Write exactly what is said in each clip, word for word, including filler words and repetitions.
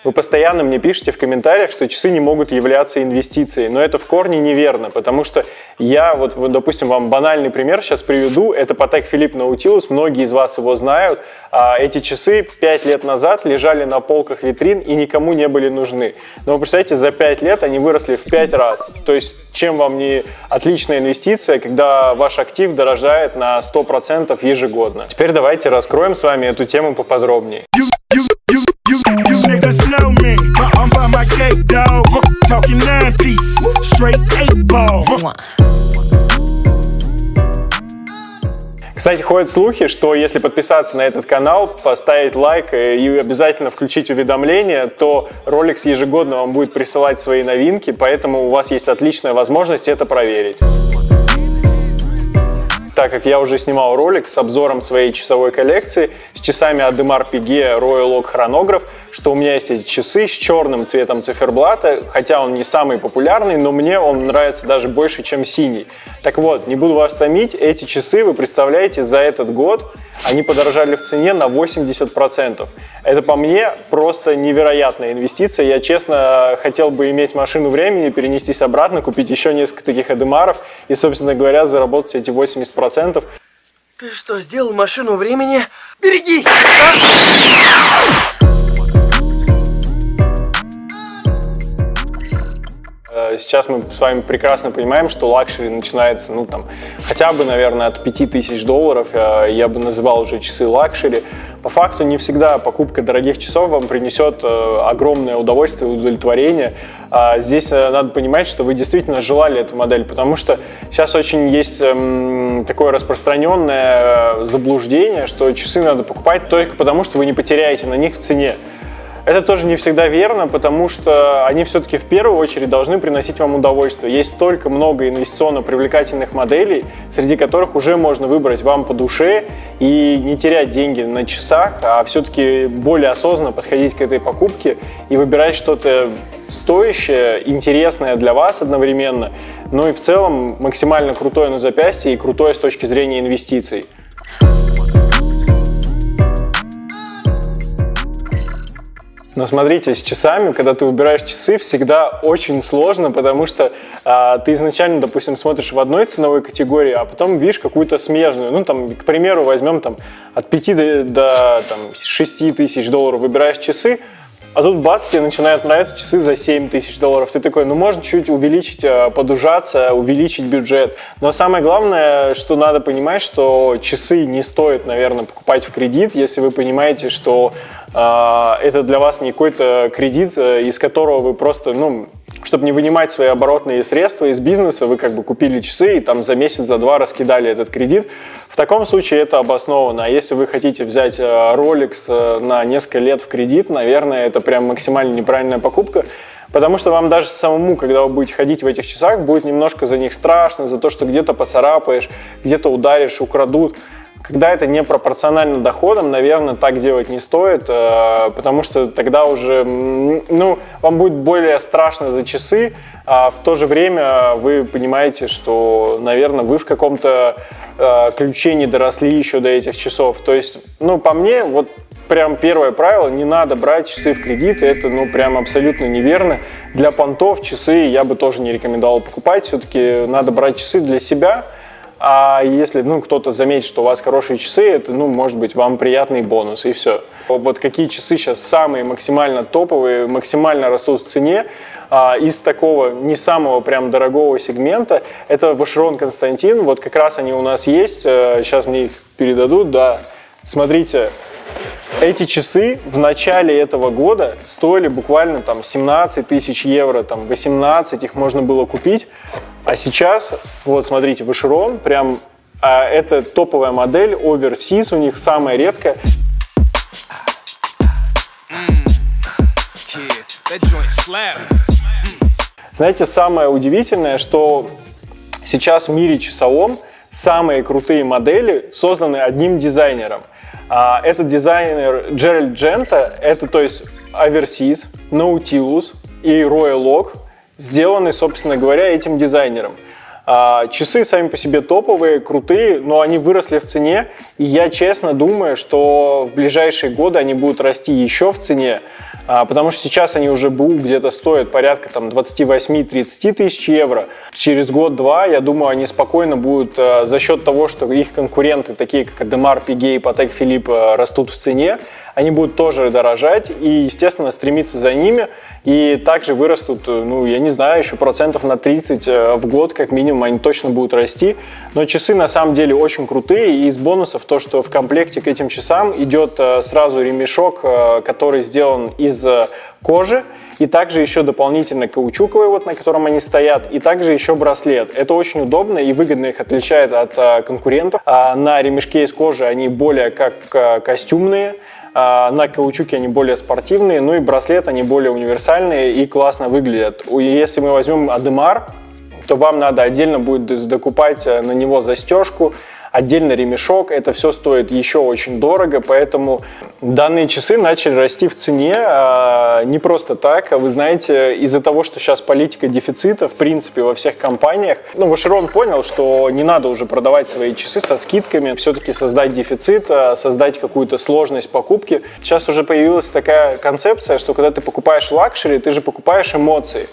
Вы постоянно мне пишете в комментариях, что часы не могут являться инвестицией, но это в корне неверно, потому что я, вот, допустим, вам банальный пример сейчас приведу, это Patek Philippe Nautilus, многие из вас его знают, эти часы пять лет назад лежали на полках витрин и никому не были нужны, но вы представляете, за пять лет они выросли в пять раз, то есть чем вам не отличная инвестиция, когда ваш актив дорожает на сто процентов ежегодно. Теперь давайте раскроем с вами эту тему поподробнее. Кстати, ходят слухи, что если подписаться на этот канал, поставить лайк и обязательно включить уведомления, то Rolex ежегодно вам будет присылать свои новинки, поэтому у вас есть отличная возможность это проверить. Так как я уже снимал ролик с обзором своей часовой коллекции, с часами Audemars Piguet Royal Oak хронограф, что у меня есть эти часы с черным цветом циферблата, хотя он не самый популярный, но мне он нравится даже больше, чем синий. Так вот, не буду вас томить, эти часы, вы представляете, за этот год они подорожали в цене на восемьдесят процентов. Это по мне просто невероятная инвестиция. Я, честно, хотел бы иметь машину времени, перенестись обратно, купить еще несколько таких Адемаров и, собственно говоря, заработать эти восемьдесят процентов. Ты что, сделал машину времени? Берегись! Сейчас мы с вами прекрасно понимаем, что лакшери начинается, ну, там, хотя бы, наверное, от пяти тысяч долларов. Я бы называл уже часы лакшери. По факту не всегда покупка дорогих часов вам принесет огромное удовольствие и удовлетворение. Здесь надо понимать, что вы действительно желали эту модель, потому что сейчас очень есть такое распространенное заблуждение, что часы надо покупать только потому, что вы не потеряете на них в цене. Это тоже не всегда верно, потому что они все-таки в первую очередь должны приносить вам удовольствие. Есть столько много инвестиционно привлекательных моделей, среди которых уже можно выбрать вам по душе и не терять деньги на часах, а все-таки более осознанно подходить к этой покупке и выбирать что-то стоящее, интересное для вас одновременно, но и в целом максимально крутое на запястье и крутое с точки зрения инвестиций. Но смотрите, с часами, когда ты выбираешь часы, всегда очень сложно, потому что а, ты изначально, допустим, смотришь в одной ценовой категории, а потом видишь какую-то смежную. Ну, там, к примеру, возьмем там, от пяти до, до там, шести тысяч долларов выбираешь часы, а тут бац, тебе начинают нравиться часы за семь тысяч долларов. Ты такой, ну можно чуть увеличить, подужаться, увеличить бюджет. Но самое главное, что надо понимать, что часы не стоит, наверное, покупать в кредит, если вы понимаете, что э, это для вас не какой-то кредит, из которого вы просто, ну, чтобы не вынимать свои оборотные средства из бизнеса, вы как бы купили часы и там за месяц, за два раскидали этот кредит. В таком случае это обосновано. А если вы хотите взять Rolex на несколько лет в кредит, наверное, это прям максимально неправильная покупка, потому что вам даже самому, когда вы будете ходить в этих часах, будет немножко за них страшно, за то, что где-то поцарапаешь, где-то ударишь, украдут. Когда это не пропорционально доходам, наверное, так делать не стоит, потому что тогда уже, ну, вам будет более страшно за часы, а в то же время вы понимаете, что, наверное, вы в каком-то ключе не доросли еще до этих часов. То есть, ну, по мне, вот прям первое правило, не надо брать часы в кредит, это, ну, прям абсолютно неверно. Для понтов часы я бы тоже не рекомендовал покупать, все-таки надо брать часы для себя. А если, ну, кто-то заметит, что у вас хорошие часы, это, ну, может быть, вам приятный бонус, и все. Вот какие часы сейчас самые максимально топовые, максимально растут в цене, а, из такого не самого прям дорогого сегмента, это Vacheron Constantin, вот как раз они у нас есть, сейчас мне их передадут, да. Смотрите, эти часы в начале этого года стоили буквально там семнадцать тысяч евро, там восемнадцать, их можно было купить. А сейчас, вот смотрите, Vacheron, прям а, это топовая модель, Overseas, у них самая редкая. Знаете, самое удивительное, что сейчас в мире часовом самые крутые модели созданы одним дизайнером. А, этот дизайнер Джеральд Джента, это, то есть, Overseas, Nautilus и Royal Oak, сделаны, собственно говоря, этим дизайнером. Часы сами по себе топовые, крутые, но они выросли в цене, и я честно думаю, что в ближайшие годы они будут расти еще в цене, потому что сейчас они уже БУ где-то стоят порядка там, двадцать восемь - тридцать тысяч евро. Через год-два, я думаю, они спокойно будут за счет того, что их конкуренты, такие как Адемар, Пиге и Патек Филипп, растут в цене, они будут тоже дорожать и, естественно, стремиться за ними, и также вырастут, ну, я не знаю, еще процентов на тридцать в год, как минимум, они точно будут расти. Но часы на самом деле очень крутые, и из бонусов то, что в комплекте к этим часам идет сразу ремешок, который сделан из кожи, и также еще дополнительно каучуковый, вот на котором они стоят, и также еще браслет. Это очень удобно и выгодно их отличает от конкурентов. На ремешке из кожи они более как костюмные, на каучуке они более спортивные, ну и браслет они более универсальные и классно выглядят. Если мы возьмем Адемар, то вам надо отдельно будет докупать на него застежку, отдельно ремешок, это все стоит еще очень дорого, поэтому данные часы начали расти в цене а, не просто так. Вы знаете, из-за того, что сейчас политика дефицита, в принципе, во всех компаниях, ну, Vacheron понял, что не надо уже продавать свои часы со скидками, все-таки создать дефицит, создать какую-то сложность покупки. Сейчас уже появилась такая концепция, что когда ты покупаешь лакшери, ты же покупаешь эмоции.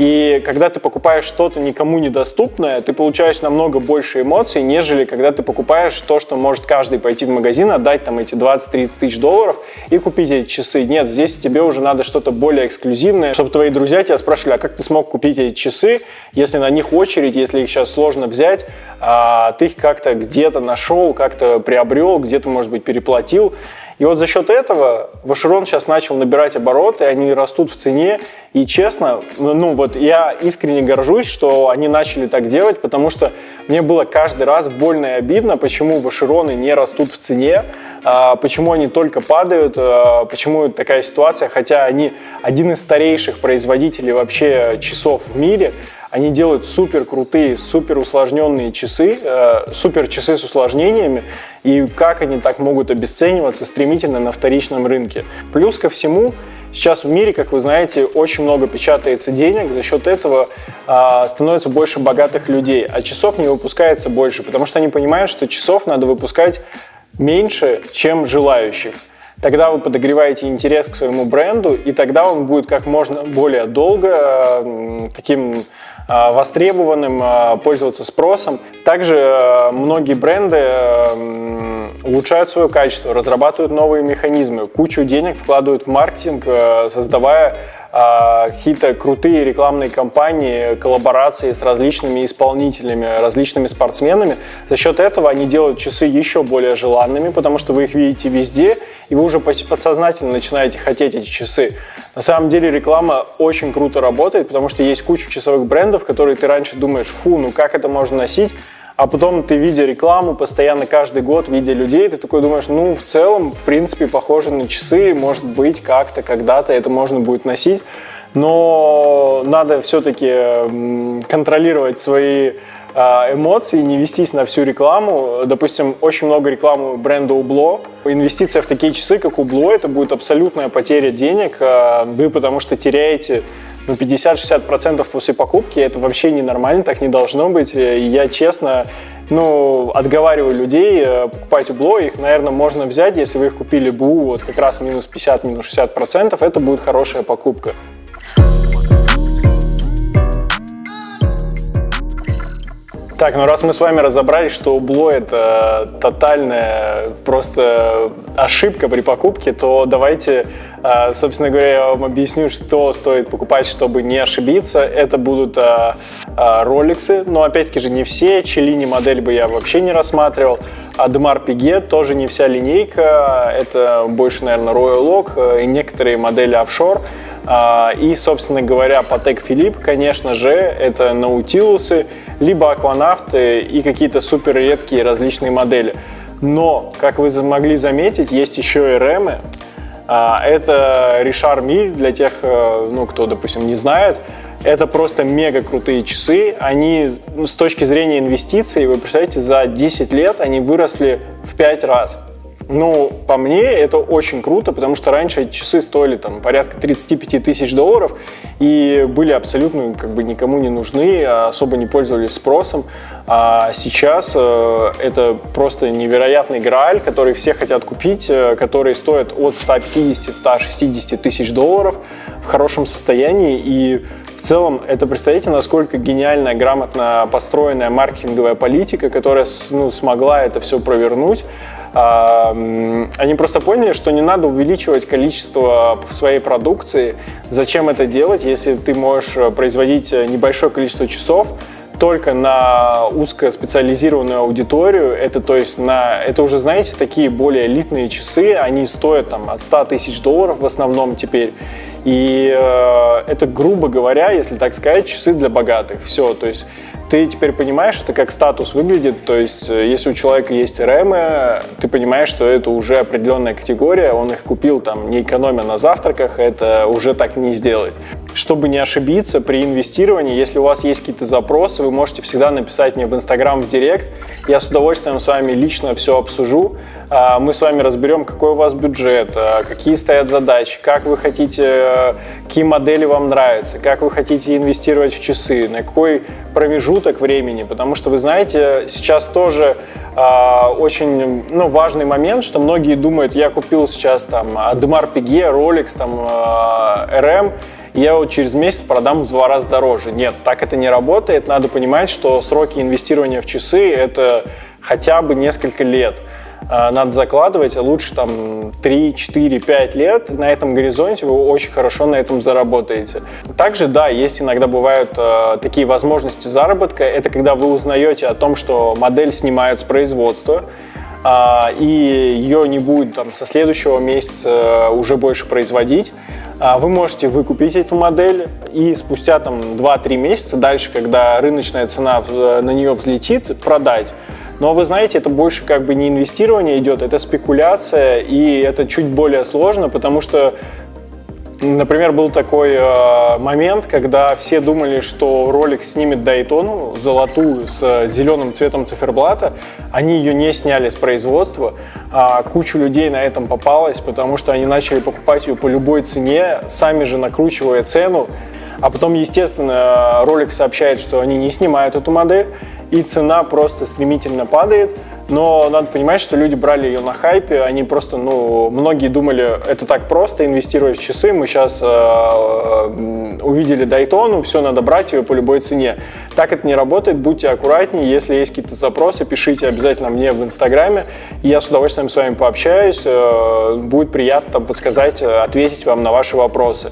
И когда ты покупаешь что-то никому недоступное, ты получаешь намного больше эмоций, нежели когда ты покупаешь то, что может каждый пойти в магазин, отдать там эти двадцать-тридцать тысяч долларов и купить эти часы. Нет, здесь тебе уже надо что-то более эксклюзивное, чтобы твои друзья тебя спрашивали, а как ты смог купить эти часы, если на них очередь, если их сейчас сложно взять, а ты их как-то где-то нашел, как-то приобрел, где-то, может быть, переплатил. И вот за счет этого Vacheron сейчас начал набирать обороты, они растут в цене. И честно, ну вот я искренне горжусь, что они начали так делать, потому что мне было каждый раз больно и обидно, почему Vacheron не растут в цене, почему они только падают, почему такая ситуация, хотя они один из старейших производителей вообще часов в мире. Они делают супер крутые, супер усложненные часы, э, супер часы с усложнениями, и как они так могут обесцениваться стремительно на вторичном рынке. Плюс ко всему, сейчас в мире, как вы знаете, очень много печатается денег, за счет этого э, становится больше богатых людей, а часов не выпускается больше, потому что они понимают, что часов надо выпускать меньше, чем желающих. Тогда вы подогреваете интерес к своему бренду, и тогда он будет как можно более долго э, таким э, востребованным, э, пользоваться спросом. Также э, многие бренды э, улучшают свое качество, разрабатывают новые механизмы, кучу денег вкладывают в маркетинг, э, создавая э, какие-то крутые рекламные кампании, коллаборации с различными исполнителями, различными спортсменами. За счет этого они делают часы еще более желанными, потому что вы их видите везде, и вы уже подсознательно начинаете хотеть эти часы. На самом деле реклама очень круто работает, потому что есть куча часовых брендов, которые ты раньше думаешь, фу, ну как это можно носить? А потом ты, видя рекламу, постоянно каждый год, видя людей, ты такой думаешь, ну, в целом, в принципе, похоже на часы, может быть, как-то, когда-то это можно будет носить. Но надо все-таки контролировать свои эмоции, не вестись на всю рекламу. Допустим, очень много рекламы бренда Hublot. Инвестиция в такие часы, как Hublot, это будет абсолютная потеря денег. Вы потому что теряете ну, пятьдесят-шестьдесят процентов после покупки. Это вообще ненормально, так не должно быть. И я честно ну, отговариваю людей покупать Hublot. Их, наверное, можно взять, если вы их купили БУ, вот как раз минус пятьдесят, минус шестьдесят процентов, это будет хорошая покупка. Так, ну раз мы с вами разобрались, что Hublot это тотальная просто ошибка при покупке, то давайте, собственно говоря, я вам объясню, что стоит покупать, чтобы не ошибиться. Это будут роликсы, но опять-таки же не все. Cellini модель бы я вообще не рассматривал. Адемар Пиге тоже не вся линейка, это больше, наверное, Royal Oak и некоторые модели офшор. И, собственно говоря, Патек Филипп, конечно же, это наутилусы, либо акванавты и какие-то супер редкие различные модели. Но, как вы могли заметить, есть еще и ремы. Это Richard Mille, для тех, ну, кто, допустим, не знает. Это просто мега крутые часы. Они, ну, с точки зрения инвестиций, вы представляете, за десять лет они выросли в пять раз. Ну, по мне, это очень круто, потому что раньше эти часы стоили там порядка тридцать пять тысяч долларов и были абсолютно как бы никому не нужны, особо не пользовались спросом. А сейчас э, это просто невероятный грааль, который все хотят купить, э, который стоит от ста пятидесяти — ста шестидесяти тысяч долларов в хорошем состоянии. И в целом, это, представляете, насколько гениальная, грамотно построенная маркетинговая политика, которая ну, смогла это все провернуть. Они просто поняли, что не надо увеличивать количество своей продукции. Зачем это делать, если ты можешь производить небольшое количество часов только на узкоспециализированную аудиторию? Это, то есть, на, это уже, знаете, такие более элитные часы, они стоят там, от ста тысяч долларов в основном теперь. И э, это, грубо говоря, если так сказать, часы для богатых. Все, то есть ты теперь понимаешь, это как статус выглядит, то есть если у человека есть РЭМы, ты понимаешь, что это уже определенная категория, он их купил там не экономя на завтраках, это уже так не сделать. Чтобы не ошибиться при инвестировании, если у вас есть какие-то запросы, вы можете всегда написать мне в Инстаграм, в Директ, я с удовольствием с вами лично все обсужу, мы с вами разберем, какой у вас бюджет, какие стоят задачи, как вы хотите, какие модели вам нравятся, как вы хотите инвестировать в часы, на какой промежуток времени, потому что, вы знаете, сейчас тоже э, очень ну, важный момент, что многие думают, я купил сейчас там Audemars Piguet, Rolex, там, э, РМ, я его через месяц продам в два раза дороже. Нет, так это не работает, надо понимать, что сроки инвестирования в часы – это хотя бы несколько лет. Надо закладывать, а лучше там три, четыре, пять лет. На этом горизонте вы очень хорошо на этом заработаете. Также, да, есть иногда бывают э, такие возможности заработка. Это когда вы узнаете о том, что модель снимают с производства, э, и ее не будет там, со следующего месяца э, уже больше производить. Э, вы можете выкупить эту модель и спустя там два-три месяца дальше, когда рыночная цена на нее взлетит, продать. Но вы знаете, это больше как бы не инвестирование идет, это спекуляция, и это чуть более сложно, потому что, например, был такой э, момент, когда все думали, что Rolex снимет Daytona золотую с зеленым цветом циферблата, они ее не сняли с производства, а куча людей на этом попалась, потому что они начали покупать ее по любой цене, сами же накручивая цену, а потом, естественно, Rolex сообщает, что они не снимают эту модель, и цена просто стремительно падает, но надо понимать, что люди брали ее на хайпе, они просто, ну, многие думали, это так просто, инвестировать в часы, мы сейчас э, увидели Daytona, все, надо брать ее по любой цене. Так это не работает, будьте аккуратнее, если есть какие-то запросы, пишите обязательно мне в Инстаграме, и я с удовольствием с вами пообщаюсь, э, будет приятно там подсказать, ответить вам на ваши вопросы.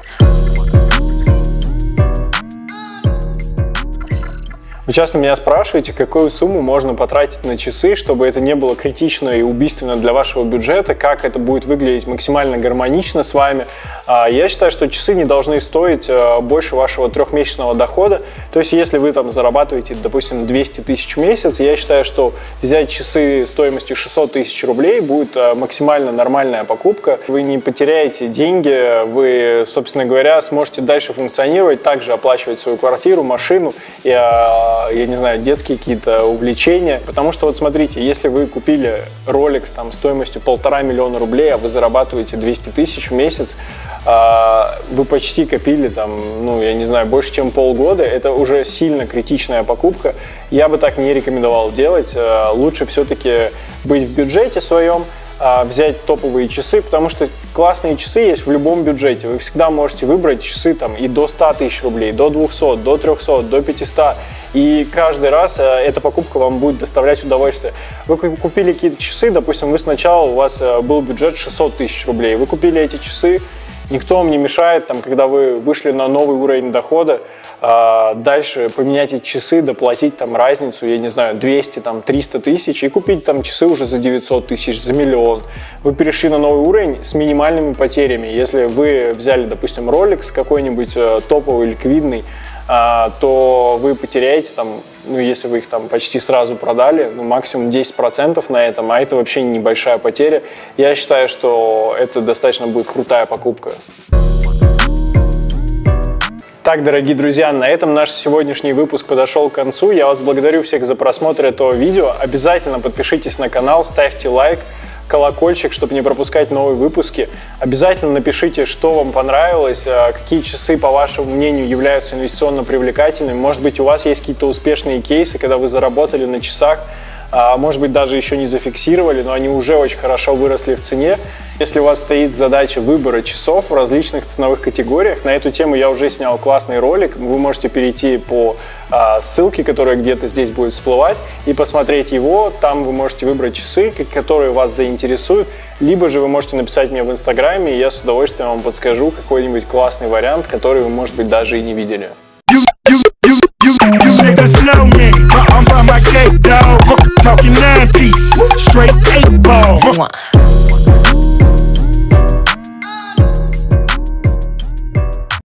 Вы часто меня спрашиваете, какую сумму можно потратить на часы, чтобы это не было критично и убийственно для вашего бюджета, как это будет выглядеть максимально гармонично с вами. Я считаю, что часы не должны стоить больше вашего трехмесячного дохода. То есть, если вы там зарабатываете, допустим, двести тысяч в месяц, я считаю, что взять часы стоимостью шестьсот тысяч рублей будет максимально нормальная покупка. Вы не потеряете деньги, вы, собственно говоря, сможете дальше функционировать, также оплачивать свою квартиру, машину и я не знаю, детские какие-то увлечения. Потому что вот смотрите, если вы купили Rolex там, стоимостью полтора миллиона рублей, а вы зарабатываете двести тысяч в месяц, вы почти копили там, ну, я не знаю, больше, чем полгода, это уже сильно критичная покупка. Я бы так не рекомендовал делать. Лучше все-таки быть в бюджете своем, взять топовые часы, потому что классные часы есть в любом бюджете. Вы всегда можете выбрать часы там и до ста тысяч рублей, до двухсот, до трехсот, до пятисот. И каждый раз эта покупка вам будет доставлять удовольствие. Вы купили какие-то часы, допустим, вы сначала, у вас был бюджет шестьсот тысяч рублей. Вы купили эти часы, никто вам не мешает, там, когда вы вышли на новый уровень дохода, э, дальше поменять эти часы, доплатить там разницу, я не знаю, двести, там, триста тысяч и купить там часы уже за девятьсот тысяч, за миллион. Вы перешли на новый уровень с минимальными потерями. Если вы взяли, допустим, Rolex какой-нибудь э, топовый, ликвидный, э, то вы потеряете там, ну, если вы их там почти сразу продали, ну, максимум десять процентов на этом, а это вообще небольшая потеря. Я считаю, что это достаточно будет крутая покупка. Так, дорогие друзья, на этом наш сегодняшний выпуск подошел к концу. Я вас благодарю всех за просмотр этого видео. Обязательно подпишитесь на канал, ставьте лайк, колокольчик, чтобы не пропускать новые выпуски. Обязательно напишите, что вам понравилось, какие часы, по вашему мнению, являются инвестиционно привлекательными. Может быть, у вас есть какие-то успешные кейсы, когда вы заработали на часах, а может быть, даже еще не зафиксировали, но они уже очень хорошо выросли в цене. Если у вас стоит задача выбора часов в различных ценовых категориях, на эту тему я уже снял классный ролик. Вы можете перейти по а, ссылке, которая где-то здесь будет всплывать, и посмотреть его. Там вы можете выбрать часы, которые вас заинтересуют. Либо же вы можете написать мне в Инстаграме, и я с удовольствием вам подскажу какой-нибудь классный вариант, который вы, может быть, даже и не видели. You niggas know me, I'm by my cake, dog. Talking nine piece, straight eight ball.